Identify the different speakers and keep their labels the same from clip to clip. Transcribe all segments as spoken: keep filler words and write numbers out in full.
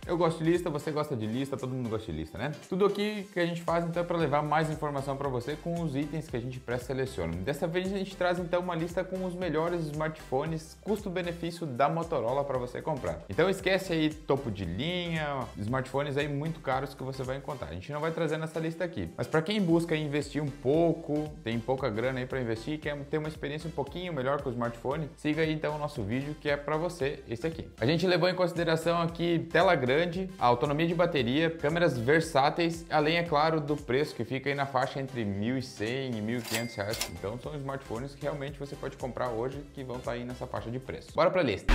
Speaker 1: Eu gosto de lista, você gosta de lista, todo mundo gosta de lista, né? Tudo aqui que a gente faz então é para levar mais informação para você com os itens que a gente pré-seleciona. Dessa vez a gente traz então uma lista com os melhores smartphones custo-benefício da Motorola para você comprar. Então esquece aí topo de linha, smartphones aí muito caros que você vai encontrar. A gente não vai trazer nessa lista aqui, mas para quem busca investir um pouco, tem pouca grana aí para investir, quer ter uma experiência um pouquinho melhor com o smartphone, siga aí então o nosso vídeo que é para você, esse aqui. A gente levou em consideração aqui tela grande, a autonomia de bateria, câmeras versáteis, além, é claro, do preço que fica aí na faixa entre mil e cem e mil e quinhentos reais. Então são smartphones que realmente você pode comprar hoje que vão estar aí nessa faixa de preço. Bora para a lista.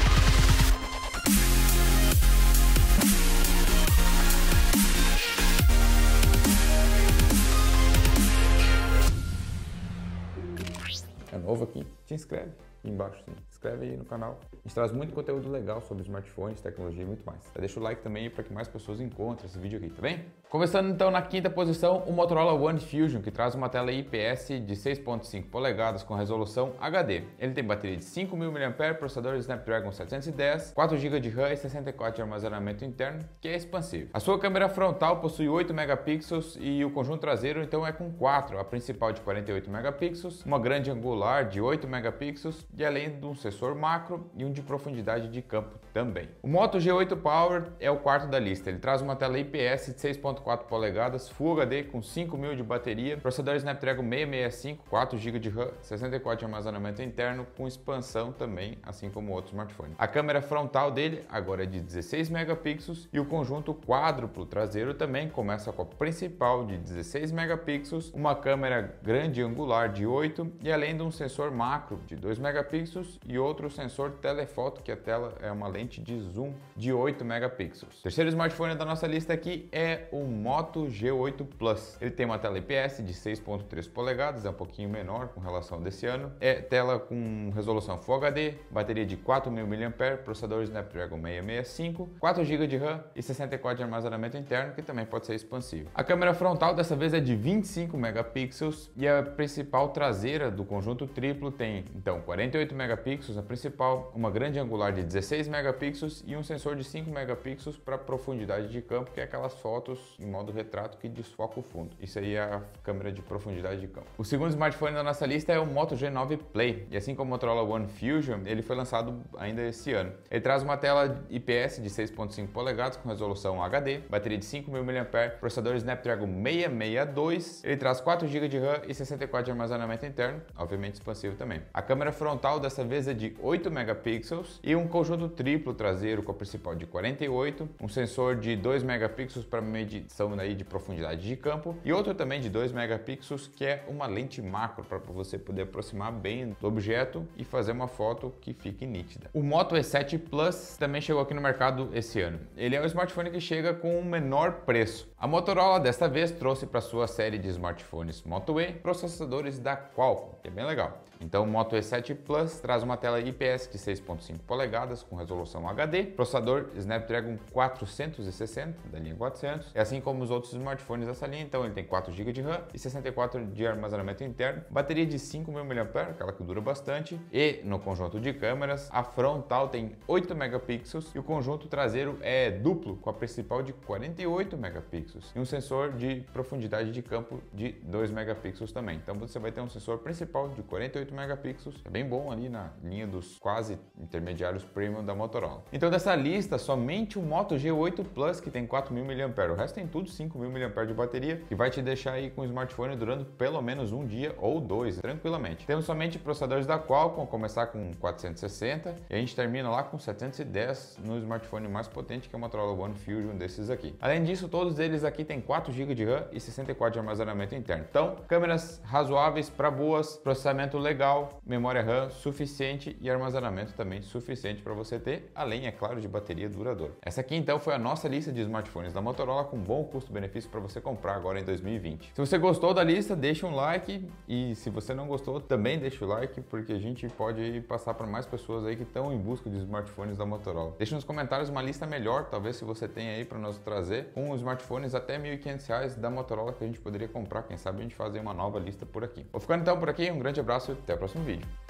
Speaker 1: É novo aqui? Se inscreve aqui embaixo, sim. Se inscreve aí no canal. A gente traz muito conteúdo legal sobre smartphones, tecnologia e muito mais. Deixa o like também para que mais pessoas encontrem esse vídeo aqui, tá bem? Começando então na quinta posição, o Motorola One Fusion, que traz uma tela I P S de seis ponto cinco polegadas com resolução H D. Ele tem bateria de cinco mil miliampères-hora, processador Snapdragon setecentos e dez, quatro gigas de RAM e sessenta e quatro de armazenamento interno, que é expansível. A sua câmera frontal possui oito megapixels e o conjunto traseiro então é com quatro, a principal de quarenta e oito megapixels, uma grande angular de oito megapixels e além de um sensor macro e um de profundidade de campo também. O Moto G oito Power é o quarto da lista. Ele traz uma tela I P S de seis ponto quatro polegadas, Full H D com cinco mil de bateria, processador Snapdragon seiscentos e sessenta e cinco, quatro gigas de RAM, sessenta e quatro de armazenamento interno com expansão também, assim como outros smartphones. A câmera frontal dele agora é de dezesseis megapixels e o conjunto quádruplo traseiro também começa com a principal de dezesseis megapixels, uma câmera grande angular de oito e além de um sensor macro de dois megapixels e outro sensor telefoto, que a tela é uma lente de zoom de oito megapixels. O terceiro smartphone da nossa lista aqui é o Moto G oito Plus. Ele tem uma tela I P S de seis ponto três polegadas, é um pouquinho menor com relação desse ano. É tela com resolução Full H D, bateria de quatro mil miliampères-hora, processador Snapdragon seiscentos e sessenta e cinco, quatro gigas de RAM e sessenta e quatro de armazenamento interno, que também pode ser expansível. A câmera frontal dessa vez é de vinte e cinco megapixels e a principal traseira do conjunto triplo tem então quarenta e oito megapixels a principal, uma grande angular de dezesseis megapixels e um sensor de cinco megapixels para profundidade de campo, que é aquelas fotos em modo retrato que desfoca o fundo. Isso aí é a câmera de profundidade de campo. O segundo smartphone da nossa lista é o Moto G nove Play, e assim como o Motorola One Fusion, ele foi lançado ainda esse ano. Ele traz uma tela I P S de seis ponto cinco polegadas com resolução H D, bateria de cinco mil miliampères-hora, processador Snapdragon seiscentos e sessenta e dois, ele traz quatro gigas de RAM e sessenta e quatro de armazenamento interno, obviamente expansível também. A câmera frontal dessa vez é de oito megapixels e um conjunto triplo traseiro com a principal de quarenta e oito, um sensor de dois megapixels para medição aí de profundidade de campo e outro também de dois megapixels que é uma lente macro para você poder aproximar bem do objeto e fazer uma foto que fique nítida. O Moto E sete Plus também chegou aqui no mercado esse ano. Ele é um smartphone que chega com um menor preço. A Motorola desta vez trouxe para sua série de smartphones Moto E processadores da Qualcomm, que é bem legal. Então o Moto E sete Plus traz uma tela I P S de seis ponto cinco polegadas com resolução H D, processador Snapdragon quatrocentos e sessenta da linha quatrocentos, é assim como os outros smartphones dessa linha. Então ele tem quatro gigas de RAM e sessenta e quatro de armazenamento interno, bateria de cinco mil miliampères-hora, aquela que dura bastante, e no conjunto de câmeras, a frontal tem oito megapixels e o conjunto traseiro é duplo, com a principal de quarenta e oito megapixels e um sensor de profundidade de campo de dois megapixels também. Então você vai ter um sensor principal de quarenta e oito megapixels, é bem bom ali na linha dos quase intermediários premium da Motorola. Então dessa lista, somente o Moto G oito Plus que tem quatro mil miliampères-hora, o resto tem tudo cinco mil miliampères-hora de bateria, que vai te deixar aí com o smartphone durando pelo menos um dia ou dois, tranquilamente. Temos somente processadores da Qualcomm, começar com quatrocentos e sessenta e a gente termina lá com setecentos e dez no smartphone mais potente, que é o Motorola One Fusion desses aqui. Além disso, todos eles aqui têm quatro gigas de RAM e sessenta e quatro de armazenamento interno. Então, câmeras razoáveis para boas, processamento legal, memória RAM suficiente e armazenamento também suficiente para você ter, além, é claro, de bateria duradoura. Essa aqui então foi a nossa lista de smartphones da Motorola com bom custo-benefício para você comprar agora em dois mil e vinte. Se você gostou da lista, deixa um like, e se você não gostou, também deixa o like, porque a gente pode passar para mais pessoas aí que estão em busca de smartphones da Motorola. Deixa nos comentários uma lista melhor, talvez, se você tem aí para nós trazer, com smartphones até mil e quinhentos reais da Motorola que a gente poderia comprar. Quem sabe a gente fazer uma nova lista por aqui. Vou ficando então por aqui, um grande abraço e até o próximo vídeo.